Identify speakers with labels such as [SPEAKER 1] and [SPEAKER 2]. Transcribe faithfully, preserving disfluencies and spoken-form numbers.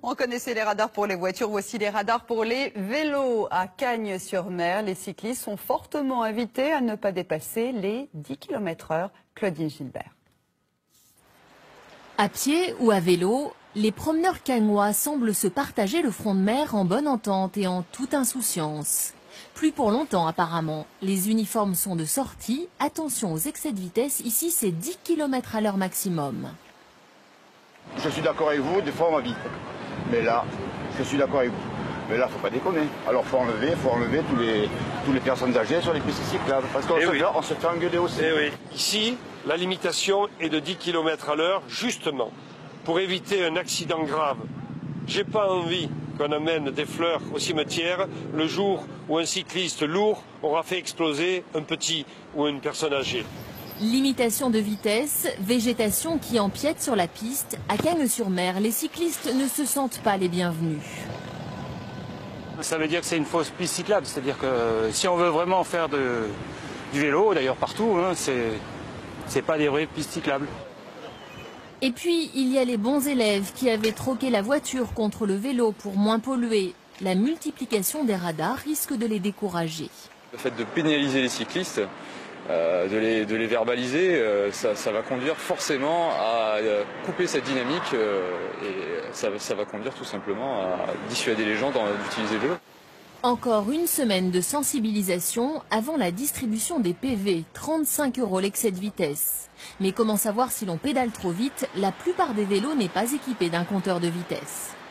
[SPEAKER 1] On connaissait les radars pour les voitures, voici les radars pour les vélos. À Cagnes-sur-Mer, les cyclistes sont fortement invités à ne pas dépasser les dix kilomètres heure. Claudine Gilbert.
[SPEAKER 2] À pied ou à vélo, les promeneurs cagnois semblent se partager le front de mer en bonne entente et en toute insouciance. Plus pour longtemps apparemment. Les uniformes sont de sortie. Attention aux excès de vitesse, ici c'est dix kilomètres à l'heure maximum.
[SPEAKER 3] Je suis d'accord avec vous, des fois on va vite. Mais là, je suis d'accord avec vous. Mais là, faut pas déconner. Alors faut enlever, faut enlever tous les, tous les personnes âgées sur les pistes cyclables. Parce qu'on se, oui. se fait engueuler aussi.
[SPEAKER 4] Eh oui. Ici, la limitation est de dix kilomètres à l'heure, justement, pour éviter un accident grave. J'ai pas envie qu'on amène des fleurs au cimetière le jour où un cycliste lourd aura fait exploser un petit ou une personne âgée.
[SPEAKER 2] Limitation de vitesse, végétation qui empiète sur la piste. À Cagnes-sur-Mer, les cyclistes ne se sentent pas les bienvenus.
[SPEAKER 5] Ça veut dire que c'est une fausse piste cyclable, c'est-à-dire que si on veut vraiment faire de, du vélo, d'ailleurs partout, hein, c'est pas des vraies pistes cyclables.
[SPEAKER 2] Et puis, il y a les bons élèves qui avaient troqué la voiture contre le vélo pour moins polluer. La multiplication des radars risque de les décourager.
[SPEAKER 6] Le fait de pénaliser les cyclistes, euh, de, les, de les verbaliser, euh, ça, ça va conduire forcément à euh, couper cette dynamique euh, et ça, ça va conduire tout simplement à dissuader les gens d'utiliser le vélo.
[SPEAKER 2] Encore une semaine de sensibilisation avant la distribution des P V, trente-cinq euros l'excès de vitesse. Mais comment savoir si l'on pédale trop vite? La plupart des vélos n'est pas équipé d'un compteur de vitesse.